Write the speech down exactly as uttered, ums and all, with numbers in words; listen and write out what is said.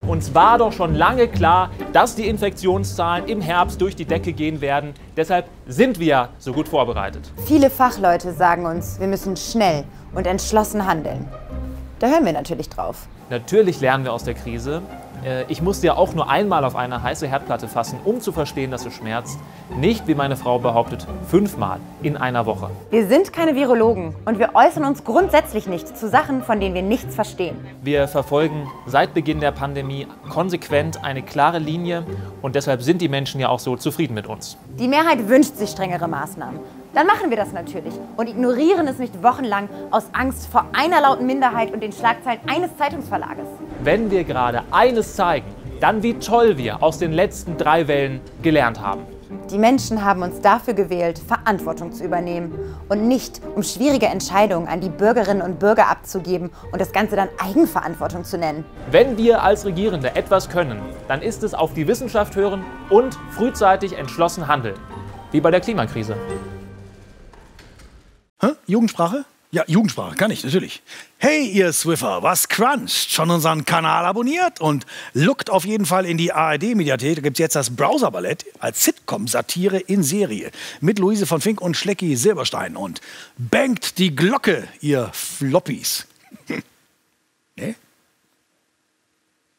Uns war doch schon lange klar, dass die Infektionszahlen im Herbst durch die Decke gehen werden. Deshalb sind wir so gut vorbereitet. Viele Fachleute sagen uns, wir müssen schnell und entschlossen handeln. Da hören wir natürlich drauf. Natürlich lernen wir aus der Krise. Ich musste ja auch nur einmal auf eine heiße Herdplatte fassen, um zu verstehen, dass es schmerzt. Nicht, wie meine Frau behauptet, fünfmal in einer Woche. Wir sind keine Virologen und wir äußern uns grundsätzlich nicht zu Sachen, von denen wir nichts verstehen. Wir verfolgen seit Beginn der Pandemie konsequent eine klare Linie und deshalb sind die Menschen ja auch so zufrieden mit uns. Die Mehrheit wünscht sich strengere Maßnahmen. Dann machen wir das natürlich und ignorieren es nicht wochenlang aus Angst vor einer lauten Minderheit und den Schlagzeilen eines Zeitungsverlages. Wenn wir gerade eines zeigen, dann wie toll wir aus den letzten drei Wellen gelernt haben. Die Menschen haben uns dafür gewählt, Verantwortung zu übernehmen und nicht, um schwierige Entscheidungen an die Bürgerinnen und Bürger abzugeben und das Ganze dann Eigenverantwortung zu nennen. Wenn wir als Regierende etwas können, dann ist es auf die Wissenschaft hören und frühzeitig entschlossen handeln. Wie bei der Klimakrise. Hä? Jugendsprache? Ja, Jugendsprache, kann ich, natürlich. Hey, ihr Swiffer, was cruncht? Schon unseren Kanal abonniert? Und lookt auf jeden Fall in die A R D-Mediathek. Da gibt es jetzt das Browser-Ballett als Sitcom-Satire in Serie. Mit Luise von Fink und Schlecki Silberstein. Und bangt die Glocke, ihr Floppies.